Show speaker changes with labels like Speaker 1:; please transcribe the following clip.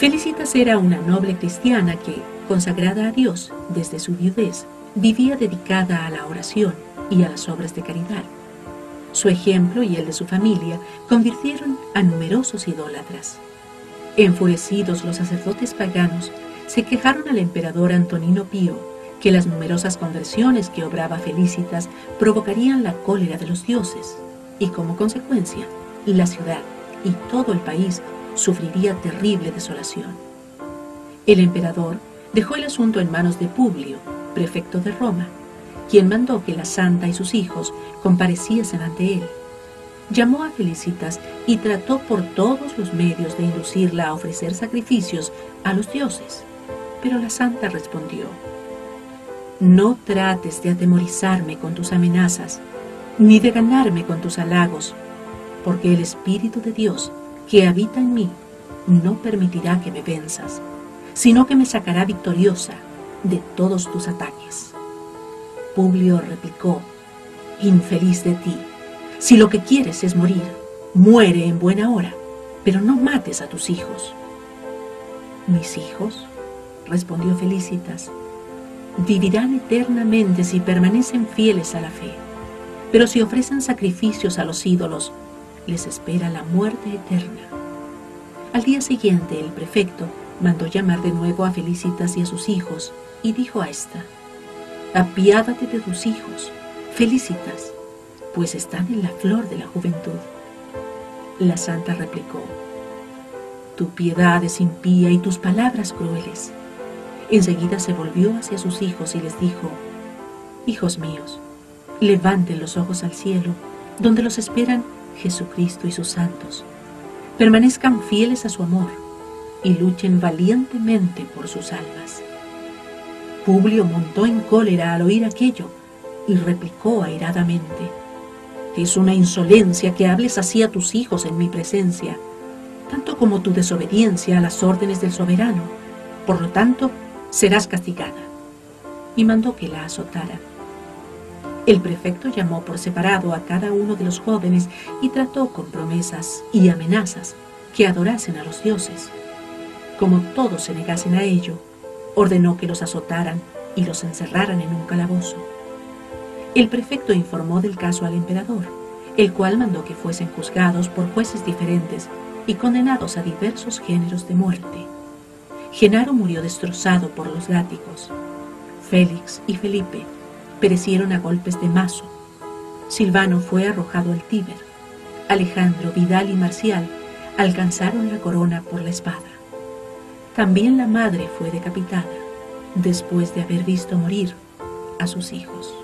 Speaker 1: Felicitas era una noble cristiana que, consagrada a Dios desde su viudez, vivía dedicada a la oración y a las obras de caridad. Su ejemplo y el de su familia convirtieron a numerosos idólatras. Enfurecidos, los sacerdotes paganos se quejaron al emperador Antonino Pío que las numerosas conversiones que obraba Felicitas provocarían la cólera de los dioses y, como consecuencia, la ciudad y todo el país sufriría terrible desolación. El emperador dejó el asunto en manos de Publio, prefecto de Roma, quien mandó que la santa y sus hijos compareciesen ante él. Llamó a Felicitas y trató por todos los medios de inducirla a ofrecer sacrificios a los dioses, pero la santa respondió: «No trates de atemorizarme con tus amenazas, ni de ganarme con tus halagos, porque el Espíritu de Dios que habita en mí no permitirá que me venzas, sino que me sacará victoriosa de todos tus ataques». Publio replicó: «Infeliz de ti, si lo que quieres es morir, muere en buena hora, pero no mates a tus hijos». «¿Mis hijos?», respondió Felicitas, «vivirán eternamente si permanecen fieles a la fe, pero si ofrecen sacrificios a los ídolos, les espera la muerte eterna». Al día siguiente el prefecto mandó llamar de nuevo a Felicitas y a sus hijos y dijo a ésta: «Apiádate de tus hijos, Felicitas, pues están en la flor de la juventud». La santa replicó: «Tu piedad es impía y tus palabras crueles». Enseguida se volvió hacia sus hijos y les dijo: «Hijos míos, levanten los ojos al cielo, donde los esperan Jesucristo y sus santos. Permanezcan fieles a su amor y luchen valientemente por sus almas». Publio montó en cólera al oír aquello y replicó airadamente: «Es una insolencia que hables así a tus hijos en mi presencia, tanto como tu desobediencia a las órdenes del soberano. Por lo tanto, serás castigada». Y mandó que la azotaran. El prefecto llamó por separado a cada uno de los jóvenes y trató con promesas y amenazas que adorasen a los dioses. Como todos se negasen a ello, ordenó que los azotaran y los encerraran en un calabozo. El prefecto informó del caso al emperador, el cual mandó que fuesen juzgados por jueces diferentes y condenados a diversos géneros de muerte. Genaro murió destrozado por los látigos. Félix y Felipe perecieron a golpes de mazo. Silvano fue arrojado al Tíber. Alejandro, Vidal y Marcial alcanzaron la corona por la espada. También la madre fue decapitada, después de haber visto morir a sus hijos.